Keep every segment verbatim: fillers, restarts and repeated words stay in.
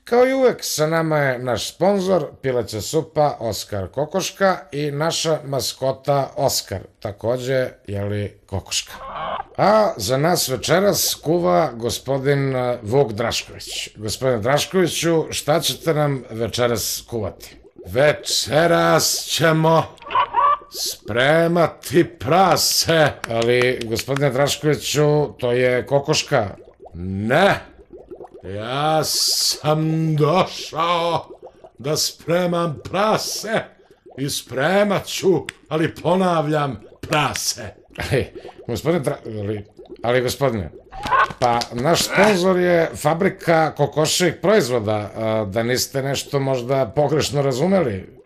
Kao i uvek, sa nama je naš sponzor, pileća supa Oskar Kokoška i naša maskota Oskar, takođe, jeli, Kokoška. A za nas večeras kuva gospodin Vuk Drašković. Gospodine Draškoviću, šta ćete nam večeras kuvati? Večeras ćemo spremati prase. Ali, gospodine Draškoviću, to je Kokoška. Ne! Ja sam došao da spremam prase i spremat ću, ali ponavljam, prase. Ali, gospodine, ali, ali gospodine, pa naš sponsor je fabrika kokošijih proizvoda, da niste nešto možda pogrešno razumeli.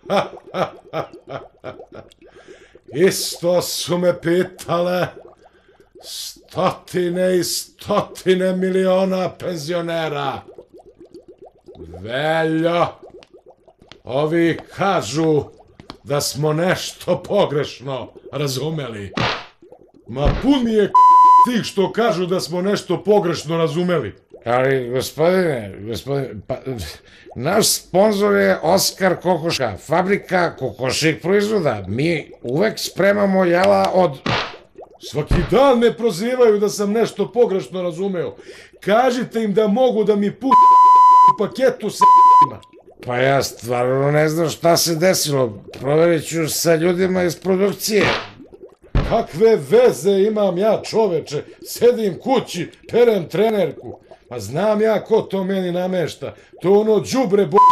Isto su me pitale stotine i stotine miliona penzionera. Veljo, ovi kažu da smo nešto pogrešno razumeli. Ma pun je tih što kažu da smo nešto pogrešno razumeli. Ali, gospodine, gospodine, pa, naš sponsor je Oskar Kokoška, fabrika kokošijih proizvoda. Mi uvek spremamo jela od... Svaki dan me prozivaju da sam nešto pogrešno razumeo. Kažite im da mogu da mi pu... paketu sa ima. Pa ja stvarno ne znam šta se desilo. Proverit ću sa ljudima iz produkcije. Kakve veze imam ja, čoveče? Sedim kući, perem trenerku. Pa znam ja ko to meni namešta. To ono đubre bo...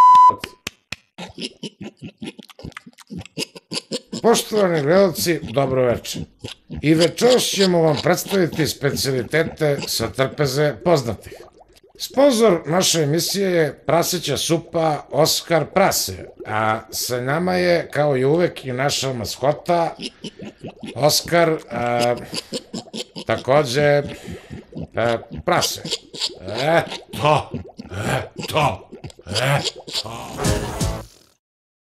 Poštovani gledalci, dobro večer. I večeras ćemo vam predstaviti specijalitete sa trpeze poznatih. Sponzor naše emisije je praseća supa Oskar Prase, a sa nama je, kao i uvek, i naša maskota Oskar, a, takođe, a, Prase. Eto, eto, eto.